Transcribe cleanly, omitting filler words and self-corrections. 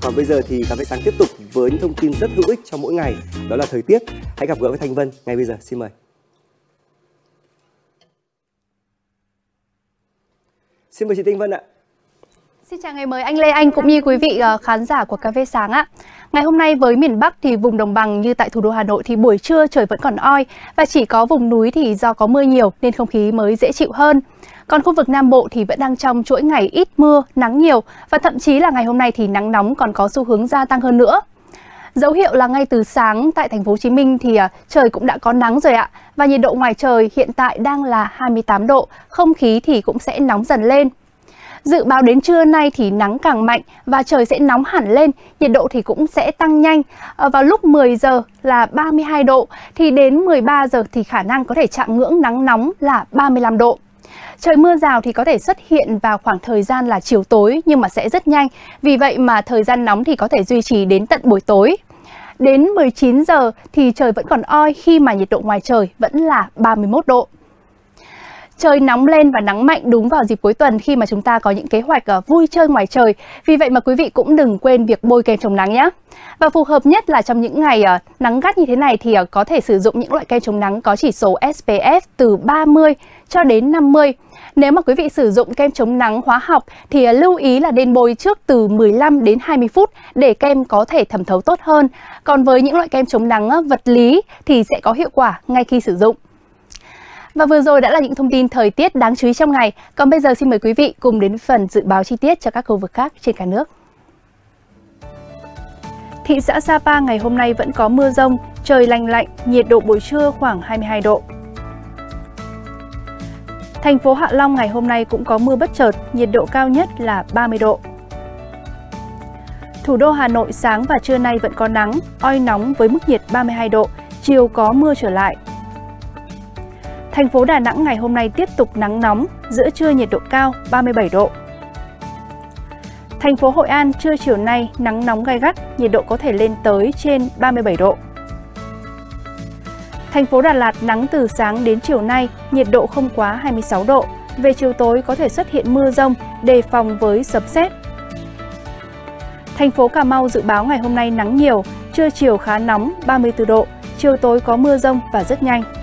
Còn bây giờ thì Cà phê sáng tiếp tục với những thông tin rất hữu ích cho mỗi ngày, đó là thời tiết. Hãy gặp gỡ với Thanh Vân ngay bây giờ, xin mời. Xin mời chị Thanh Vân ạ. Xin chào ngày mới anh Lê Anh cũng như quý vị khán giả của Cà phê sáng ạ. Ngày hôm nay với miền Bắc thì vùng đồng bằng như tại thủ đô Hà Nội thì buổi trưa trời vẫn còn oi và chỉ có vùng núi thì do có mưa nhiều nên không khí mới dễ chịu hơn. Còn khu vực Nam Bộ thì vẫn đang trong chuỗi ngày ít mưa, nắng nhiều và thậm chí là ngày hôm nay thì nắng nóng còn có xu hướng gia tăng hơn nữa. Dấu hiệu là ngay từ sáng tại thành phố Hồ Chí Minh thì trời cũng đã có nắng rồi ạ. Và nhiệt độ ngoài trời hiện tại đang là 28 độ, không khí thì cũng sẽ nóng dần lên. Dự báo đến trưa nay thì nắng càng mạnh và trời sẽ nóng hẳn lên, nhiệt độ thì cũng sẽ tăng nhanh. Vào lúc 10 giờ là 32 độ, thì đến 13 giờ thì khả năng có thể chạm ngưỡng nắng nóng là 35 độ. Trời mưa rào thì có thể xuất hiện vào khoảng thời gian là chiều tối nhưng mà sẽ rất nhanh. Vì vậy mà thời gian nóng thì có thể duy trì đến tận buổi tối. Đến 19 giờ thì trời vẫn còn oi khi mà nhiệt độ ngoài trời vẫn là 31 độ. Trời nóng lên và nắng mạnh đúng vào dịp cuối tuần khi mà chúng ta có những kế hoạch vui chơi ngoài trời. Vì vậy mà quý vị cũng đừng quên việc bôi kem chống nắng nhé. Và phù hợp nhất là trong những ngày nắng gắt như thế này thì có thể sử dụng những loại kem chống nắng có chỉ số SPF từ 30 cho đến 50. Nếu mà quý vị sử dụng kem chống nắng hóa học thì lưu ý là nên bôi trước từ 15 đến 20 phút để kem có thể thẩm thấu tốt hơn. Còn với những loại kem chống nắng vật lý thì sẽ có hiệu quả ngay khi sử dụng. Và vừa rồi đã là những thông tin thời tiết đáng chú ý trong ngày. Còn bây giờ xin mời quý vị cùng đến phần dự báo chi tiết cho các khu vực khác trên cả nước. Thị xã Sapa ngày hôm nay vẫn có mưa rông, trời lành lạnh, nhiệt độ buổi trưa khoảng 22 độ. Thành phố Hạ Long ngày hôm nay cũng có mưa bất chợt, nhiệt độ cao nhất là 30 độ. Thủ đô Hà Nội sáng và trưa nay vẫn có nắng, oi nóng với mức nhiệt 32 độ, chiều có mưa trở lại. Thành phố Đà Nẵng ngày hôm nay tiếp tục nắng nóng, giữa trưa nhiệt độ cao 37 độ. Thành phố Hội An trưa chiều nay nắng nóng gay gắt, nhiệt độ có thể lên tới trên 37 độ. Thành phố Đà Lạt nắng từ sáng đến chiều nay, nhiệt độ không quá 26 độ. Về chiều tối có thể xuất hiện mưa rông, đề phòng với sấm sét. Thành phố Cà Mau dự báo ngày hôm nay nắng nhiều, trưa chiều khá nóng 34 độ, chiều tối có mưa rông và rất nhanh.